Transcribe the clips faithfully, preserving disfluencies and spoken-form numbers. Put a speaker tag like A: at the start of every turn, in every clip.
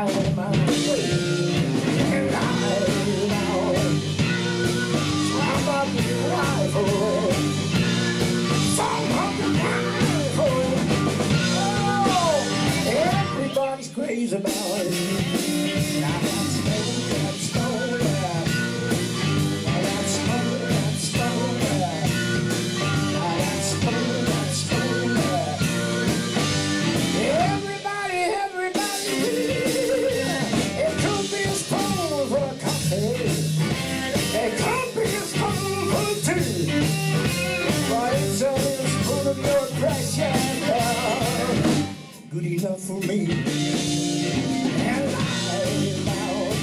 A: find my way. And I now swam up the rifle, swam up the rifle. Oh, everybody's crazy about it. I got stone, got stone, I got stone, got stone, I got stone, got stone. Everybody, everybody, it could be a spoon for a coffee, it could be a spoon for two, but it's only a spoon of your precious love, good enough for me. And I now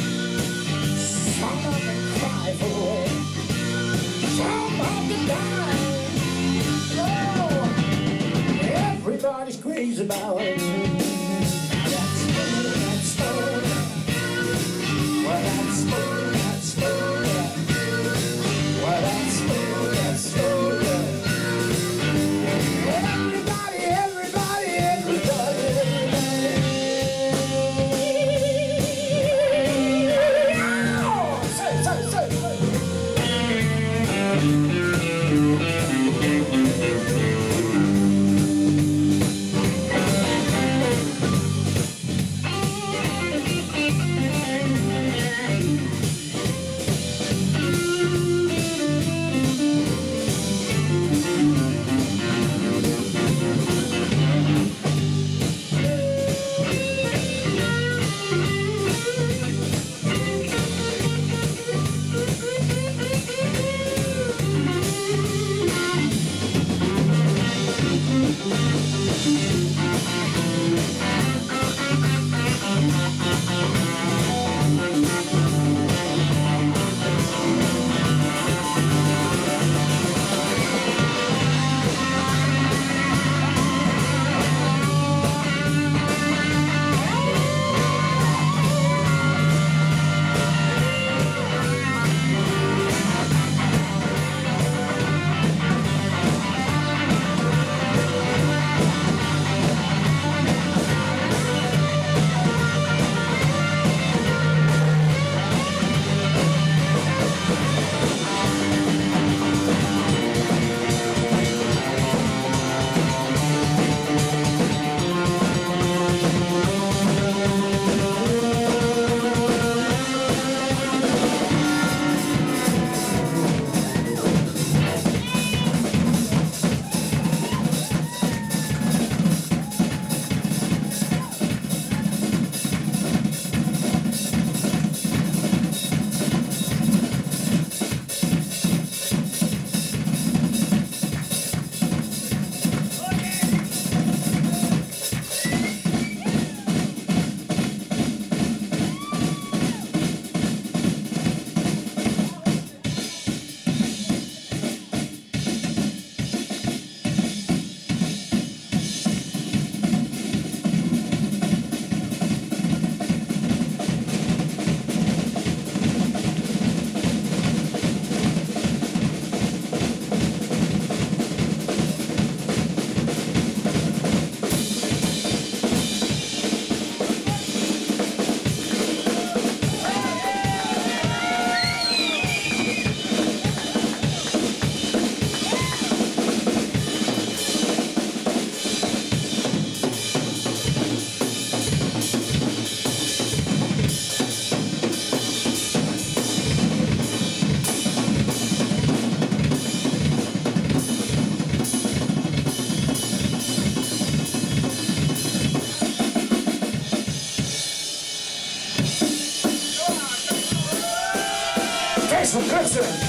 A: swung up and cry for it, swung up and die. Oh, everybody's crazy about it. That's stone, that's stone. Well, that's stone, that's stone. Well, that's stone, that's stone. Everybody, everybody, everybody, everybody. Oh, say, say, say, say.
B: Jason Gibson.